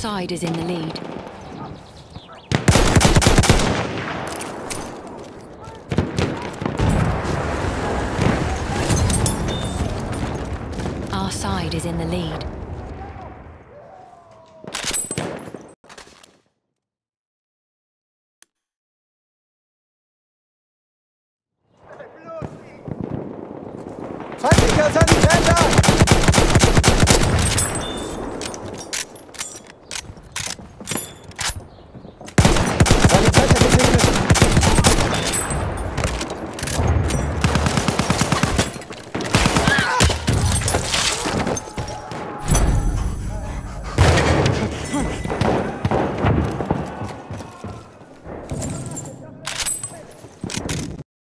side is in the lead. Our side is in the lead. Feindlicher Sanitäter!